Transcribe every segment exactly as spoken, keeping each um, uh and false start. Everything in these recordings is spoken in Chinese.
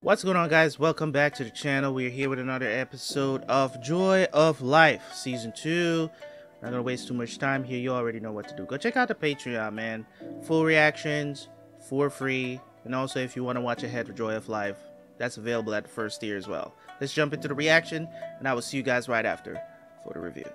What's going on, guys? Welcome back to the channel. We're here with another episode of Joy of Life Season two. Not gonna waste too much time here. You already know what to do. Go check out the Patreon, man. Full reactions for free. And also, if you want to watch ahead of Joy of Life, that's available at the first tier as well. Let's jump into the reaction, and I will see you guys right after for the review.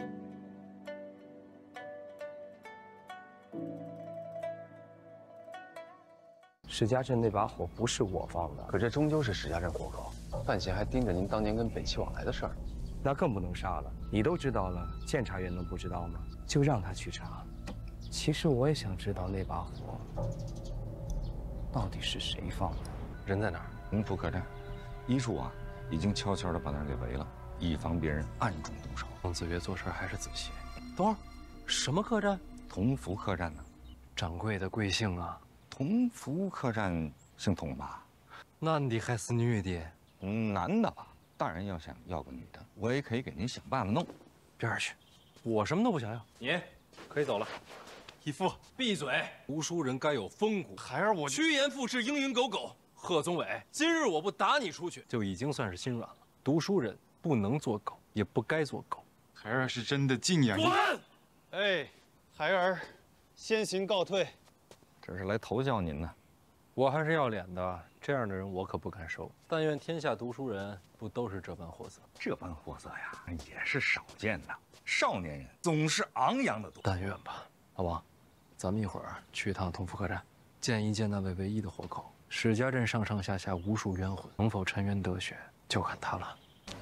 史家镇那把火不是我放的， 可这终究是史家镇活口，范闲还盯着您当年跟北齐往来的事儿， 那更不能杀了。你都知道了，监察院能不知道吗？就让他去查。其实我也想知道那把火到底是谁放的。 人在哪儿？ 同福客栈，医术啊，已经悄悄地把那儿给围了，以防别人暗中动手。 孟子月做事还是仔细。等会儿，什么客栈？ 同福客栈呢？ 掌柜的贵姓啊？ 同福客栈姓童吧？ 男的还是女的？ 嗯，男的吧。大人要想要个女的，我也可以给您想办法弄。 边儿去，我什么都不想要。 你可以走了。义父，闭嘴！读书人该有风骨。孩儿，我趋炎附势，蝇营狗苟。贺宗纬，今日我不打你出去，就已经算是心软了。读书人不能做狗，也不该做狗。 孩儿是真的敬仰你。 滚！ 哎，孩儿先行告退。 这是来投教您呢， 我还是要脸的，这样的人我可不敢收。但愿天下读书人不都是这般货色。 这般货色呀，也是少见的。少年人总是昂扬的多。 但愿吧。老王，咱们一会儿去一趟同福客栈，见一见那位唯一的活口。史家镇上上下下无数冤魂，能否沉冤得雪，就看他了。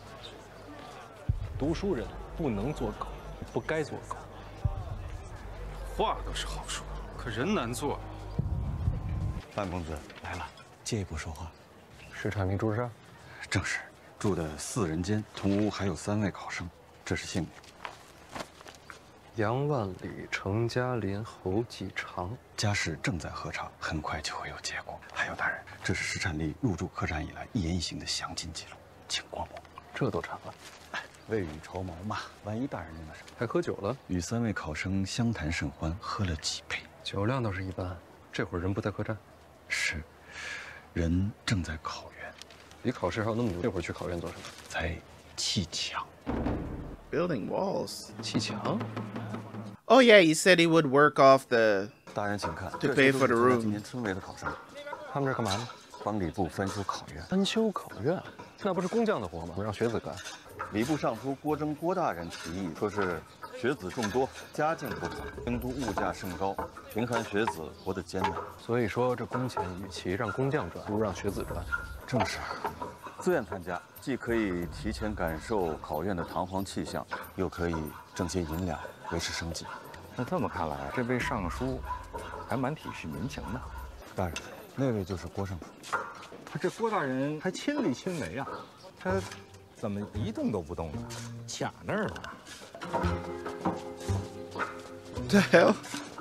读书人不能做狗，不该做狗。 话都是好说，可人难做。 范公子来了，借一步说话。 石产明住这儿？ 正是，住的四人间，同屋还有三位考生，这是姓名。 杨万里、程家林、侯继常， 家事正在核查，很快就会有结果。还有大人，这是石产力入住客栈以来一言一行的详尽记录，请过目。 这都查了， 哎，未雨绸缪嘛，万一大人那个什么， 还喝酒了？ 与三位考生相谈甚欢，喝了几杯， 酒量倒是一般。这会儿人不在客栈。 是，人正在考院， 离考试还有那么多，这会儿去考院做什么？ 在砌墙。 Building walls. 砌墙 Oh yeah, he said he would work off the 大人请看， to pay for the 今 room. 年村委的考生， 他们这干嘛呢？ 帮礼部翻修考院。 翻修考院，那不是工匠的活吗？我让学子干。 礼部尚书郭征郭大人提议，说是学子众多，家境不好，京都物价甚高，贫寒学子活得艰难。 所以说这工钱与其让工匠赚，不如让学子赚。 正是，自愿参加，既可以提前感受考院的堂皇气象，又可以挣些银两维持生计。 那这么看来，这位尚书还蛮体恤民情的。 大人，那位就是郭尚书。 他这郭大人还亲力亲为啊，他怎么一动都不动呢？卡那儿了。 The hell?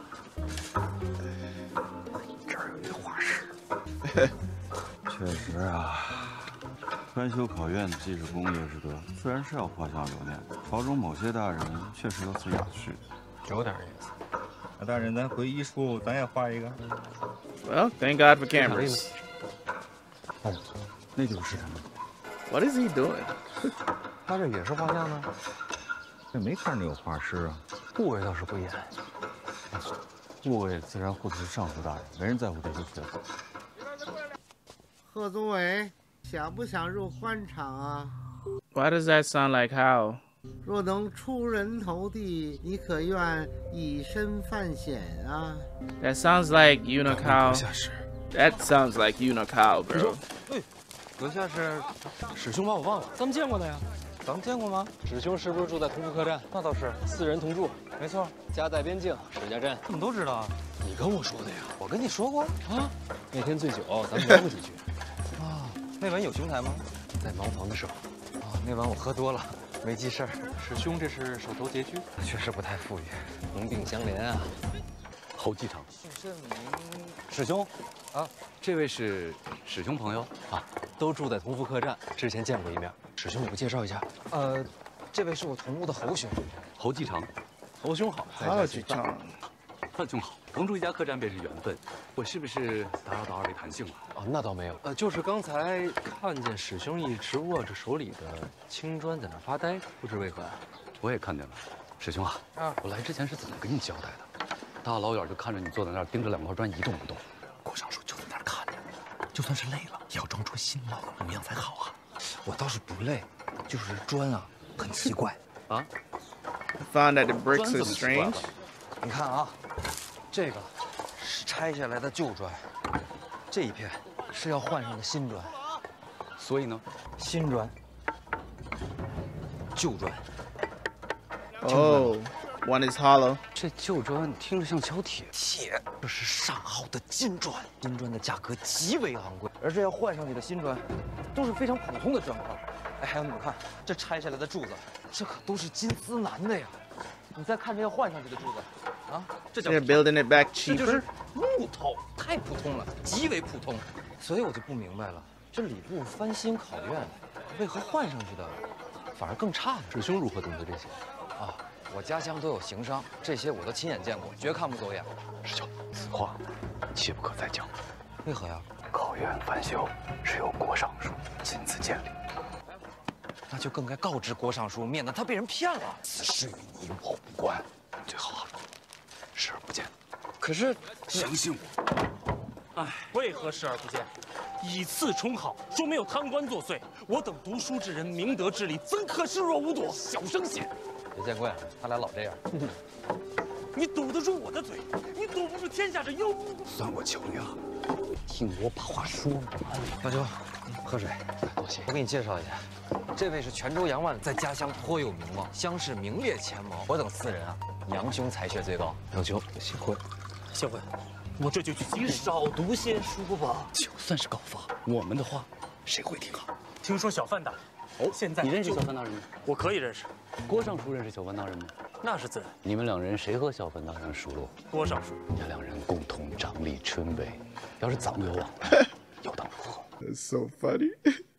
这儿有一个画室。 确实啊，翻修考院既是公业之德，自然是要画像留念。朝中某些大人确实有此雅趣， 有点意思。 那大人，咱回医术，咱也画一个。 Well, thank God for cameras. 哦，那就是石产力。 What is he doing? 他这也是画像呢？ 这没看着有画师啊， 部位倒是不一样。 部位自然护的是尚书大人，没人在乎这些缺口。 贺宗纬，想不想入官场啊？ Why does that sound like how? 若能出人头地，你可愿以身犯险啊？ That sounds like Unocal. 下士， That sounds like Unocal, bro. 对，阁下是史兄把我忘了，咱们见过的呀。 咱们见过吗？ 史兄是不是住在同福客栈？ 那倒是， 四人同住， 没错。 家在边境，史家镇。 怎么都知道啊？ 你跟我说的呀？ 我跟你说过啊，那天醉酒，咱们聊过几句。 啊，那晚有兄台吗？ 在茅房的时候。 啊，那晚我喝多了，没记事儿。 史兄这是手头拮据， 确实不太富裕， 同病相怜啊。 侯继常， 姓甚名？ 史兄， 啊， 这位是史兄朋友啊，都住在同福客栈，之前见过一面。史兄，你不介绍一下？ 呃，这位是我同屋的侯兄， 侯继常。侯兄好， 好几场。 范兄好，同住一家客栈便是缘分。我是不是打扰到二位谈兴了？ 哦，那倒没有。 呃，就是刚才看见史兄一直握着手里的青砖在那发呆，不知为何呀？ 我也看见了，史兄啊，啊，我来之前是怎么跟你交代的？大老远就看着你坐在那儿盯着两块砖一动不动，郭尚书就在那儿看着，就算是累了，也要装出辛劳的模样才好啊。 我倒是不累，就是砖啊，很奇怪啊。 I found that the bricks are strange. 你看啊，这个是拆下来的旧砖，这一片是要换上的新砖。 所以呢， 新砖、旧砖。 Oh, one is hollow. 这旧砖听着像敲铁， 铁，这是上好的金砖，金砖的价格极为昂贵，而这要换上去的新砖，都是非常普通的砖块。哎，还有你们看，这拆下来的柱子，这可都是金丝楠的呀。你再看这要换上去的柱子，啊，这叫 They're building it back 这就是 cheaper. 木头，太普通了，极为普通。所以我就不明白了，这礼部翻新考院，为何换上去的反而更差呢？ 师兄如何懂得这些？ 啊，我家乡都有行商，这些我都亲眼见过，绝看不走眼。 师兄，此话切不可再讲。 为何呀？ 考院翻修是由郭尚书亲自建立， 那就更该告知郭尚书，免得他被人骗了。 此事与你我无关，最好视而不见。 可是， 相信我。 哎，为何视而不见？以次充好，说没有贪官作祟。我等读书之人，明德之理，怎可视若无睹？小声些。 别见怪，他俩老这样。 你堵得住我的嘴，你堵不住天下这妖魔。 算我求你了，听我把话说了。 大兄，喝水。 多谢。 我给你介绍一下，这位是泉州杨万，在家乡颇有名望，乡试名列前茅。我等四人啊，杨兄才学最高。 杨兄，幸会。 幸会。我这就去。你少读些书吧。 就算是告发，我们的话谁会听啊？ 听说小范大人。哦，现在你认识小范大人吗？ 我可以认识。 郭尚书认识小范大人吗？ 那是自然。 你们两人谁和小范大人熟络？ 郭尚书。 你两人共同掌理春闱，要是早有往来，又当如何 That's so funny.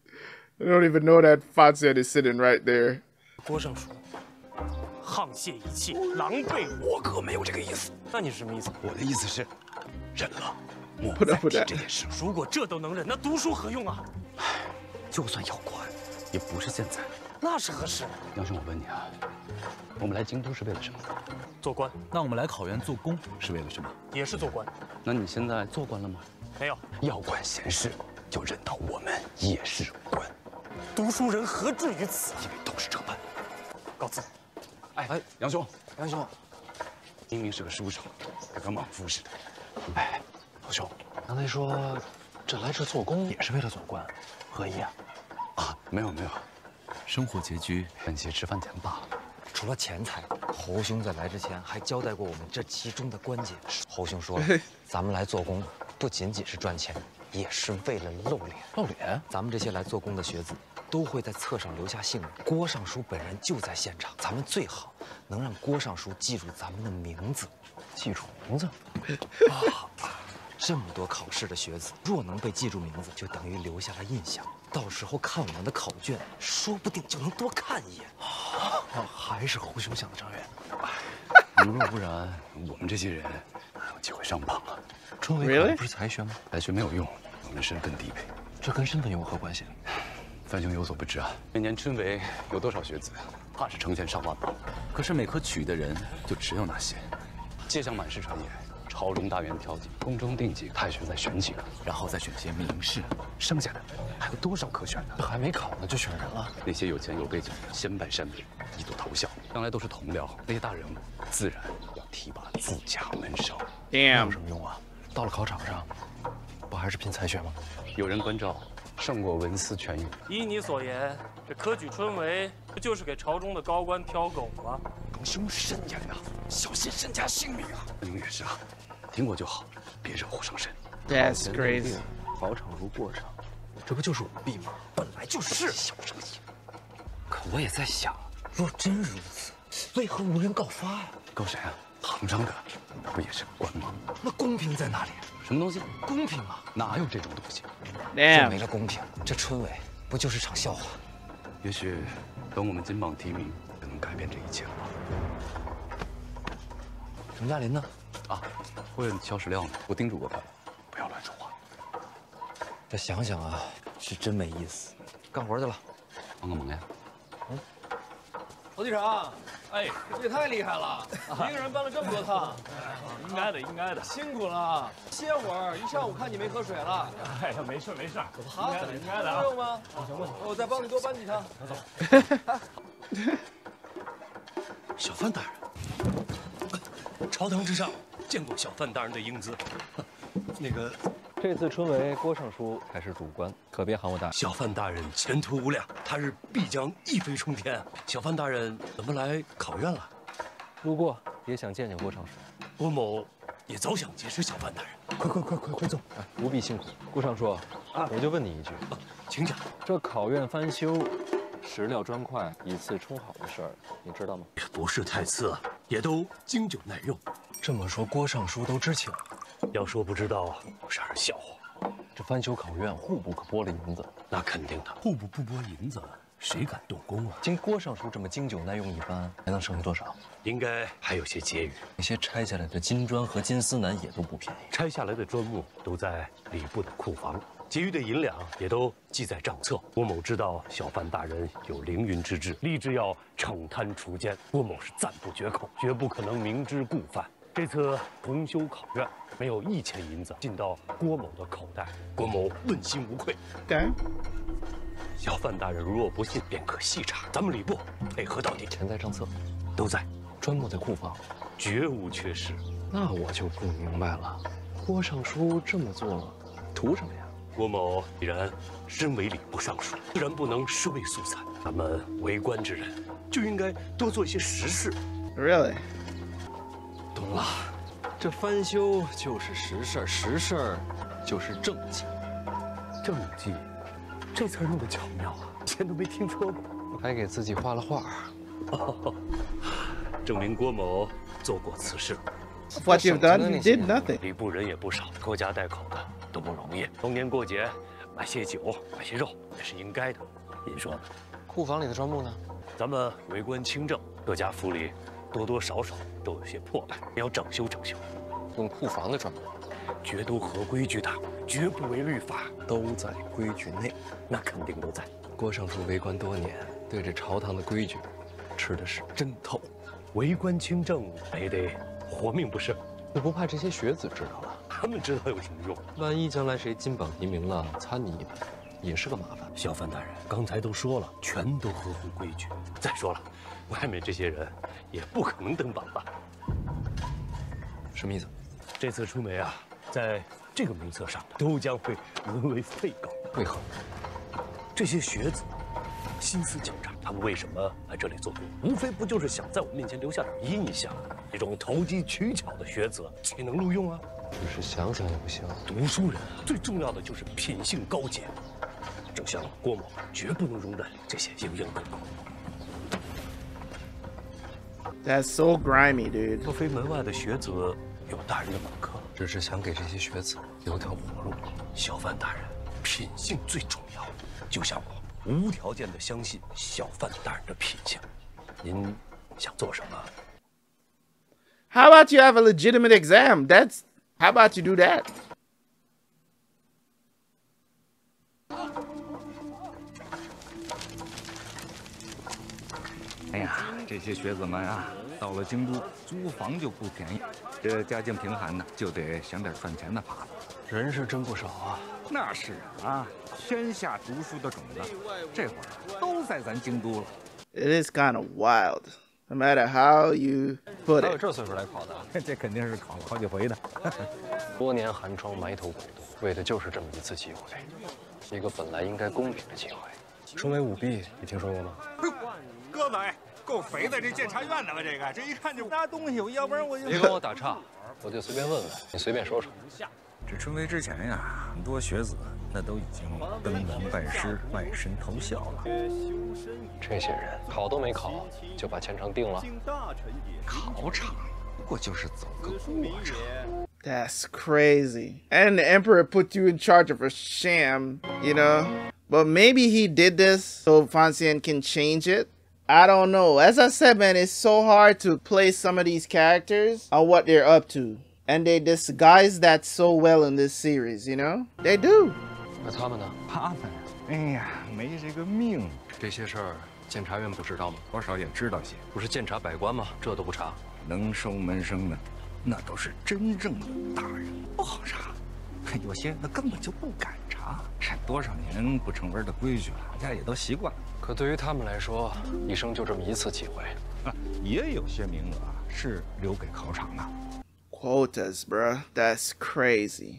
I don't even know that Fazian is sitting right there. 郭尚书，沆瀣一气，狼狈。 我可没有这个意思。 那你是什么意思？ 我的意思是，忍了，莫不得不得。 这件事。 如果这都能忍，那读书何用啊？ 唉，就算要管，也不是现在。 那是何时？ 杨兄，我问你啊，我们来京都是为了什么？ 做官。 那我们来考院做工是为了什么？ 也是做官。 那你现在做官了吗？ 没有。 要管闲事，就认到我们也是官。 读书人何至于此？ 因为都是这般。 告辞。 哎哎，杨兄， 杨兄， 明明是个书生，跟个莽夫似的。哎， 老兄，刚才说这来这做工也是为了做官，何意啊？ 啊，没有没有。 生活拮据，本些吃饭钱罢了。 除了钱财，侯兄在来之前还交代过我们这其中的关键。侯兄说，咱们来做工，不仅仅是赚钱，也是为了露脸。 露脸？ 咱们这些来做工的学子，都会在册上留下姓名。郭尚书本人就在现场，咱们最好能让郭尚书记住咱们的名字。 记住名字？ 啊！这么多考试的学子，若能被记住名字，就等于留下了印象。 到时候看我们的考卷，说不定就能多看一眼。 啊，还是侯兄想的长远。 你们若不然，我们这些人哪有机会上榜啊？ 春闱不是才学吗？ 才学没有用，我们身份低微。 这跟身份有何关系？ 范兄有所不知啊，每年春闱有多少学子，怕是成千上万吧。可是每科取的人就只有那些。街上满是传言。 朝中大员挑几，宫中定几个，太学再选几个，然后再选些名士，剩下的还有多少可选的？ 这还没考呢就选人了。 那些有钱有背景的，先拜山兵，一睹头效，将来都是同僚。那些大人物，自然要提拔自家门生。 Damn， 有什么用啊？到了考场上，不还是拼才学吗？ 有人关照，胜过文思泉涌。 依你所言，这科举春闱不就是给朝中的高官挑狗吗？ 更生慎言啊，小心身家性命啊！您也是啊。 听我就好，别惹祸上身。 That's crazy。 考场如过场，这不就是舞弊吗？ 本来就是。 小声些。 可我也在想，若真如此，为何无人告发呀？ 告谁啊？行章的，不也是官吗？ 那公平在哪里？ 什么东西？ 公平啊！ 哪有这种东西？ 若没了公平，这春闱不就是场笑话？ 也许等我们金榜题名，就能改变这一切了。 程嘉林呢？ 啊， 问肖史亮呢？我叮嘱过他了，不要乱说话。 这想想啊，是真没意思。干活去了， 帮个忙呀。 嗯， 侯队长，哎，这也太厉害了，一个人搬了这么多趟。应该的，应该的，辛苦了。歇会儿，一上午看你没喝水了。哎呀，没事没事，好，应该的，不用吗？不行不行，我再帮你多搬几趟。走。小范大人，朝堂之上见过小范大人的英姿。那个。 这次春闱，郭尚书才是主官，可别喊我大。 小范大人前途无量，他日必将一飞冲天。小范大人怎么来考院了？ 路过，也想见见郭尚书。 郭某也早想结识小范大人。快快快快快走！ 哎，不必辛苦。郭尚书，啊，我就问你一句， 啊，请讲。 这考院翻修，石料砖块以次充好的事儿，你知道吗？ 也不是太次，也都经久耐用。 这么说，郭尚书都知情。 要说不知道，是儿笑话。 这翻修考院，户部可拨了银子， 那肯定的。户部不拨银子，谁敢动工啊？ 经郭尚书这么经久耐用一番，还能剩下多少？ 应该还有些结余。 那些拆下来的金砖和金丝楠也都不便宜。 拆下来的砖木都在礼部的库房，结余的银两也都记在账册。郭某知道小范大人有凌云之志，立志要惩贪除奸，郭某是赞不绝口，绝不可能明知故犯。 这次重修考院，没有一钱银子进到郭某的口袋，郭某问心无愧。 对， 小范大人如若不信，便可细查，咱们礼部配合到底。 钱在账册， 都在， 砖木在库房， 绝无缺失。 那我就不明白了，郭尚书这么做，图什么呀？ 郭某既然身为礼部尚书，自然不能尸位素餐。咱们为官之人，就应该多做一些实事。 Really? 懂了，这翻修就是实事儿，实事儿就是政绩。 政绩，这词儿用的巧妙啊，以前都没听说过。 还给自己画了画， 哦，证明郭某做过此事。 What you've done, you did nothing. 礼部人也不少，拖家带口的都不容易。逢年过节买些酒，买些肉也是应该的。您说呢？ 库房里的砖木呢？ 咱们为官清正，各家府里多多少少都有些破败，也要整修整修。 用库房的砖木， 绝都合规矩的，绝不违律法， 都在规矩内。 那肯定都在。 郭尚书为官多年，对这朝堂的规矩吃的是真透。 为官清正也得活命不是？ 你不怕这些学子知道了？ 他们知道有什么用？ 万一将来谁金榜题名了，参你一本，也是个麻烦。 小范大人刚才都说了，全都合乎规矩。再说了，外面这些人也不可能登榜吧？ 什么意思？ 这次春闱啊，在这个名册上都将会沦为废稿。 为何？ 这些学子心思狡诈，他们为什么来这里做工？无非不就是想在我面前留下点印象？这种投机取巧的学子，岂能录用啊？ 只是想想也不行。 读书人最重要的就是品性高洁，正像郭某，绝不能容忍这些蝇营狗苟。 That's so grimy, dude. 莫非门外的学子有大人的门客？ 只是想给这些学子留条活路。 小范大人，品性最重要，就像我无条件的相信小范大人的品性。您想做什么？ How about you have a legitimate exam? That's how about you do that? 哎呀，这些学子们啊，到了京都租房就不便宜，这家境贫寒的就得想点赚钱的法子。 人是真不少啊。 那是啊，天下读书的种子，这会儿都在咱京都了。 It is kind of wild. No matter how you put 还有 it. 这岁数来考的， 这肯定是考了好几回的。 多年寒窗埋头苦读，为的就是这么一次机会，一个本来应该公平的机会。春闱舞弊，你听说过吗？ 鸽子，哎，够肥的，这监察院的吧？这个，这一看就拿东西，要不然我就别跟我打岔，我就随便问问，你随便说说。 这春闱之前呀，很多学子那都已经登门拜师、卖身投效了。 这些人考都没考，就把前程定了。 考场不过就是走个过场。 That's crazy. And the emperor put you in charge of a sham, you know? But maybe he did this so Fanxian can change it. I don't know. As I said, man, it's so hard to place some of these characters on what they're up to. And they disguise that so well in this series, you know? They do. 那他们呢？ 他们，哎呀，没这个命。 这些事儿，检察院不知道吗？ 多少也知道些。 不是监察百官吗？这都不查。 能收门生的，那都是真正的大人，不好查。有些那根本就不敢查。多少年不成文的规矩了，大家也都习惯了。 可对于他们来说，一生就这么一次机会。 啊，也有些名额是留给考场的。 Quotas, bruh. That's crazy.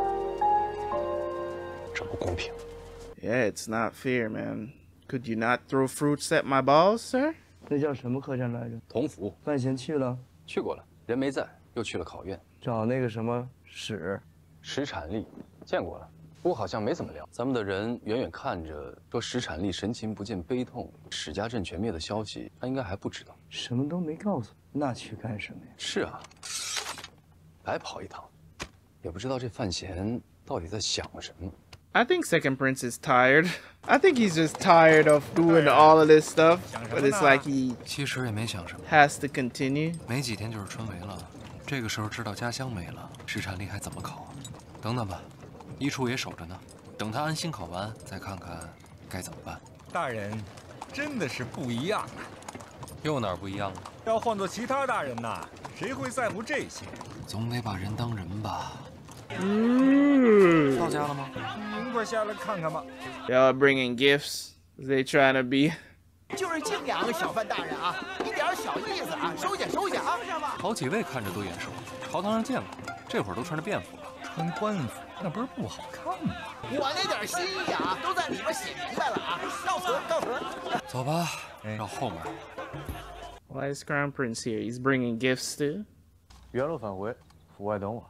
这不公平。 Yeah, it's not fair, man. Could you not throw fruits at my balls, sir? 那叫什么客栈来着？ 同福。 范闲去了？ 去过了，人没在，又去了考院。 找那个什么史， 史产力，见过了。不过好像没怎么聊。咱们的人远远看着说史产力神情不见悲痛，史家镇全灭的消息，他应该还不知道。 什么都没告诉，那去干什么呀？ 是啊。 白跑一趟，也不知道这范闲到底在想什么。 I think Second Prince is tired. I think he's just tired of doing all of this stuff, but it's like he 其实也没想什么 has to continue. 没几天就是春闱了，这个时候知道家乡没了，史产力还怎么考啊？等等吧，一处也守着呢，等他安心考完，再看看该怎么办。 大人，真的是不一样啊！ 又哪儿不一样了？ 要换做其他大人呐，谁会在乎这些？ 总得把人当人吧。 Mm. 到家了吗？ 一块下来看看吧。 Y'all bringing gifts? They trying to be? 就是敬两个小范大人啊，一点小意思啊，收下收下啊。 好几位看着都眼熟，朝堂上见过，这会儿都穿着便服了。 穿官服那不是不好看吗？ 我那点心意啊，都在里边写明白了啊。告辞告辞。 走吧，绕后门。 Why is Crown Prince here? He's bringing gifts too. 原路返回，府外等我。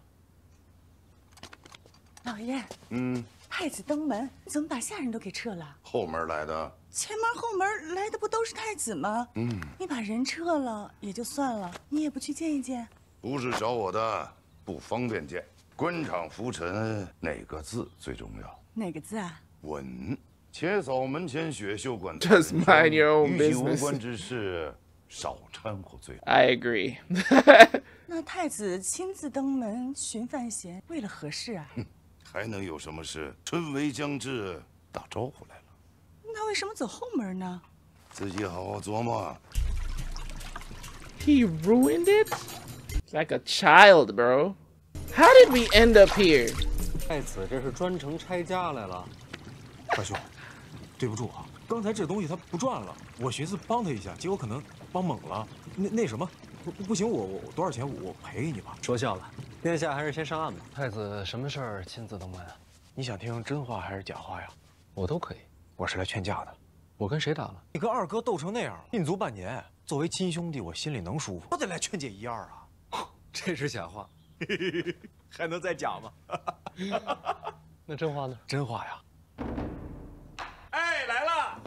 老爷， 嗯， 太子登门，怎么把下人都给撤了？ 后门来的。 前门后门来的不都是太子吗？ 嗯， 你把人撤了也就算了，你也不去见一见？ 不是找我的，不方便见。官场浮沉，哪个字最重要？ 哪个字啊？ 稳。且扫门前雪袖馆。 Just mind your own 与其无 business. 关之事，少掺和最好。 I agree. 那太子亲自登门寻范闲，为了何事啊？ 还能有什么事？春闱将至，打招呼来了。 那为什么走后门呢？ 自己好好琢磨。 He ruined it? Like a child, bro. How did we end up here? 太子这是专程拆家来了。大兄，对不住啊，刚才这东西他不转了，我寻思帮他一下，结果可能帮猛了。那那什么，不不行，我我多少钱我赔给你吧。 说笑了，殿下还是先上岸吧。太子什么事儿亲自登门啊？ 你想听真话还是假话呀？ 我都可以。 我是来劝架的。 我跟谁打了？ 你跟二哥斗成那样，禁足半年，作为亲兄弟，我心里能舒服。我得来劝解一二啊。 这是假话， 还能再假吗？ 那真话呢？ 真话呀。哎，来了。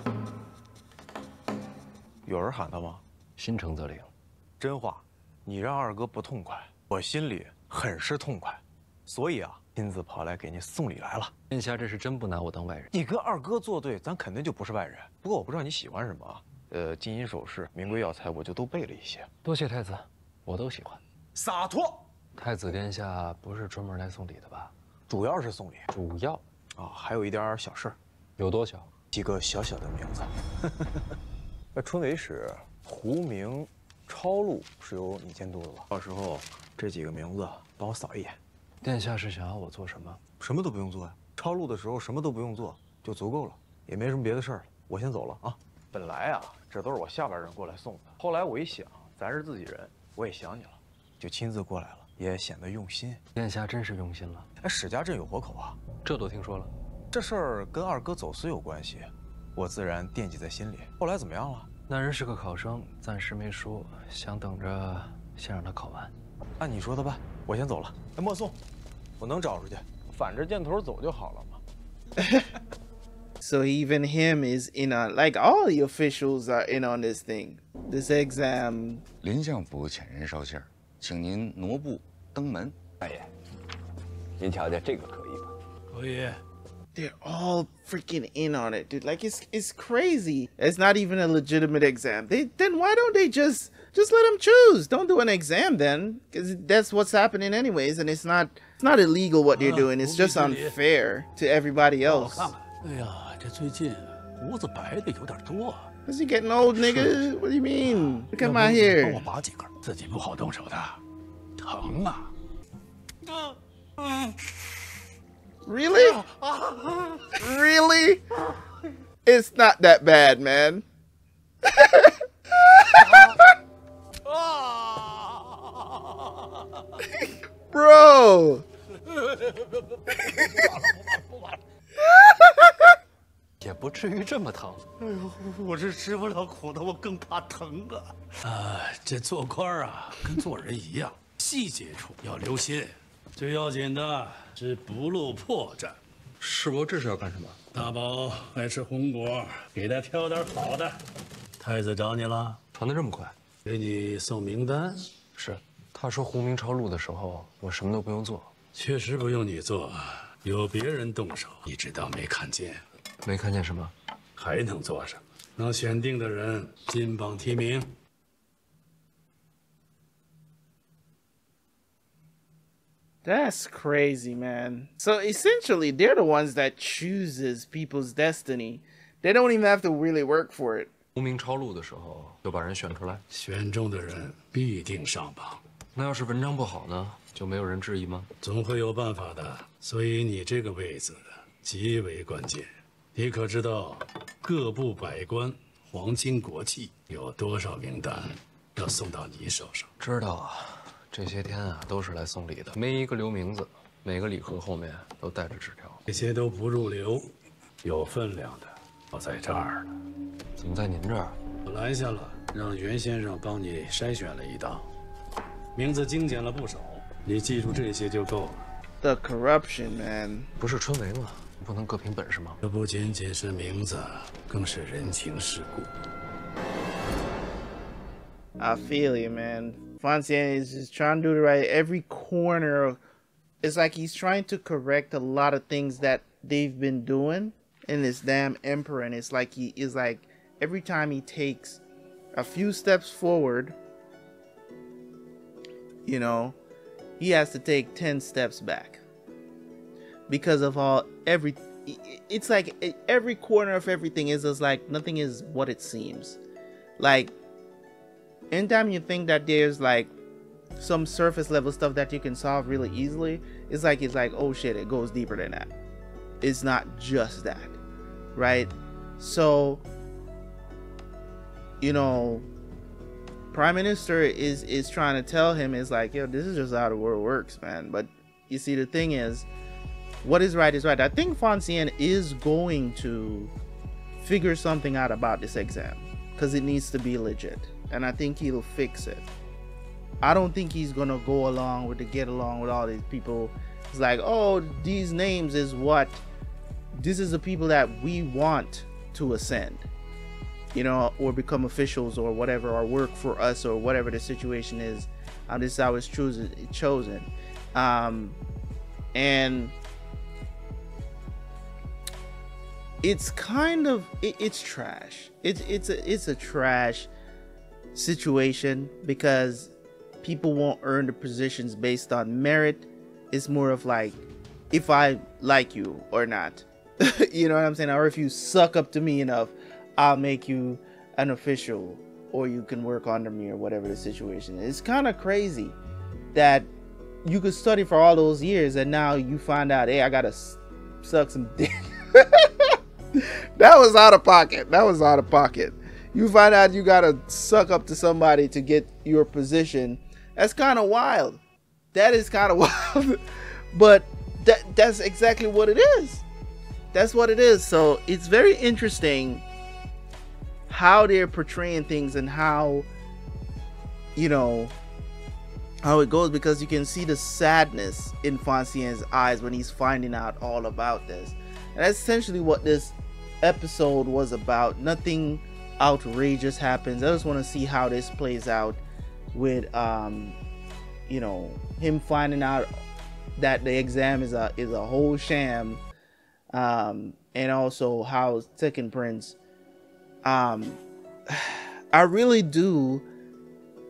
有人喊他吗？ 心诚则灵。 真话，你让二哥不痛快，我心里很是痛快，所以啊，亲自跑来给你送礼来了。 殿下这是真不拿我当外人。 你跟二哥作对，咱肯定就不是外人。不过我不知道你喜欢什么啊？呃，金银首饰、名贵药材，我就都备了一些。 多谢太子，我都喜欢。 洒脱。 太子殿下不是专门来送礼的吧？ 主要是送礼。 主要啊，还有一点小事。 有多小？ 几个小小的名字。那春闱使胡明、超路是由你监督的吧？到时候这几个名字帮我扫一眼。 殿下是想要我做什么？ 什么都不用做呀。超路的时候什么都不用做就足够了，也没什么别的事儿了。我先走了啊。本来啊，这都是我下边人过来送的。后来我一想，咱是自己人，我也想你了，就亲自过来了，也显得用心。 殿下真是用心了。 哎，史家镇有活口啊， 这都听说了。 这事儿跟二哥走私有关系，我自然惦记在心里。后来怎么样了？ 那人是个考生，暂时没说，想等着先让他考完。 按你说的办，我先走了。哎，莫送，我能找出去，反着箭头走就好了嘛。 So even him is in on, like all the officials are in on this thing, this exam. 林相府遣人捎信儿，请您挪步登门。 大爷，您瞧瞧这个可以吧？ 可以。 They're all freaking in on it, dude. Like it's it's crazy. It's not even a legitimate exam. They then why don't they just Just let him choose. Don't do an exam then, because that's what's happening anyways, and it's not it's not illegal what they're doing. It's just unfair to everybody else. 哎呀，这最近胡子白的有点多。 Is he getting old, nigga? What do you mean? Look at my hair. 帮我拔几根，自己不好动手的，疼啊！ Really? Really? It's not that bad, man. Bro. 也不至于这么疼。 哎呦，我是吃不了苦的，我更怕疼啊！啊，这做官啊，跟做人一样，细节处要留心。最要紧的是不露破绽。 世伯，这是要干什么？ 大宝爱吃红果，给他挑点好的。太子找你了， 传得这么快？ 给你送名单。 是，他说洪明朝录的时候，我什么都不用做。 确实不用你做，有别人动手，你只当没看见。 没看见什么， 还能做什么？能选定的人金榜题名。 That's crazy, man. So essentially, they're the ones that chooses people's destiny. They don't even have to really work for it. 洪明超录的时候就把人选出来， 选中的人必定上榜。 那要是文章不好呢，就没有人质疑吗？ 总会有办法的。所以你这个位子极为关键。 你可知道，各部百官、皇亲国戚有多少名单要送到你手上？ 知道啊，这些天啊都是来送礼的，没一个留名字，每个礼盒后面都带着纸条。 这些都不入流，有分量的我在这儿呢。 怎么在您这儿？ 我拦下了，让袁先生帮你筛选了一道，名字精简了不少，你记住这些就够了。 The corruption, man. 不是春闱吗？ 不能各凭本事吗？ 这不仅仅是名字，更是人情世故。 I feel you, man. Fontaine is just trying to do the right. Every corner of, it's like he's trying to correct a lot of things that they've been doing in this damn emperor, and it's like he is like every time he takes a few steps forward, you know, he has to take ten steps back. Because of all every it's like every corner of everything is just like nothing is what it seems. Like anytime you think that there's like some surface level stuff that you can solve really easily, it's like it's like oh shit, it goes deeper than that. It's not just that, right? So you know, Prime Minister is is trying to tell him is like, yo, this is just how the world works, man. But you see, the thing is, what is right is right. I think Fontaine is going to figure something out about this exam because it needs to be legit, and I think he'll fix it. I don't think he's gonna go along with the get along with all these people. It's like, oh, these names is what this is the people that we want to ascend, you know, or become officials or whatever, or work for us or whatever the situation is. Um, this is how it's chosen. Chosen, um, and. It's kind of it, it's trash. It's it's a it's a trash situation because people won't earn the positions based on merit. It's more of like if I like you or not. You know what I'm saying? Or if you suck up to me enough, I'll make you an official, or you can work under me, or whatever the situation is. It's kind of crazy that you could study for all those years and now you find out, hey, I gotta suck some dick. That was out of pocket. That was out of pocket. You find out you gotta suck up to somebody to get your position. That's kind of wild. That is kind of wild. But that that's exactly what it is. That's what it is. So it's very interesting how they're portraying things and how, you know, how it goes, because you can see the sadness in Fontaine's eyes when he's finding out all about this. And that's essentially what this episode was about. Nothing outrageous happens. I just want to see how this plays out with um you know, him finding out that the exam is a is a whole sham, um and also how Second Prince, um I really do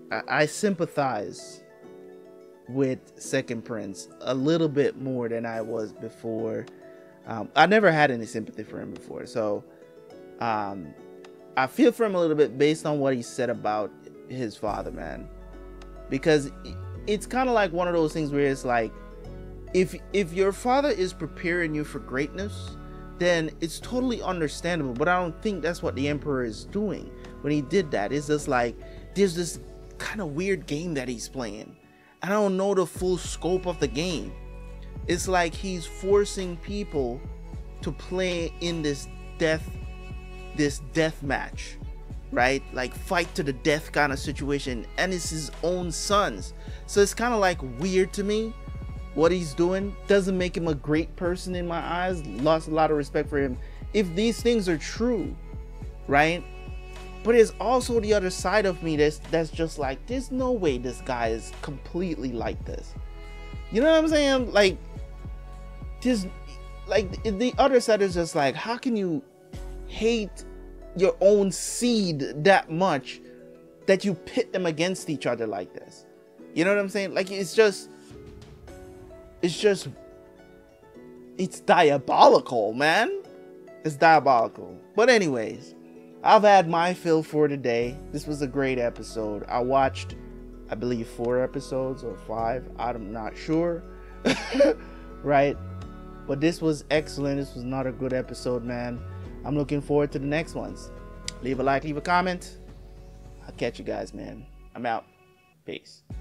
I, I sympathize with Second Prince a little bit more than I was before. Um, I never had any sympathy for him before, so um, I feel for him a little bit based on what he said about his father, man. Because it's kind of like one of those things where it's like, if if your father is preparing you for greatness, then it's totally understandable. But I don't think that's what the Emperor is doing when he did that. It's just like, there's this kind of weird game that he's playing. I don't know the full scope of the game. It's like he's forcing people to play in this death, this death match, right? Like fight to the death kind of situation, and it's his own sons. So it's kind of like weird to me. What he's doing doesn't make him a great person in my eyes. Lost a lot of respect for him if these things are true, right? But there's also the other side of me that's that's just like, there's no way this guy is completely like this. You know what I'm saying? Like, just like the other side is just like, how can you hate your own seed that much that you pit them against each other like this? You know what I'm saying? Like, it's just, it's just, it's diabolical, man. It's diabolical. But anyways, I've had my fill for today. This was a great episode. I watched, I believe, four episodes or five. I'm not sure. Right? But this was excellent. This was not a good episode, man. I'm looking forward to the next ones. Leave a like, leave a comment. I'll catch you guys, man. I'm out. Peace.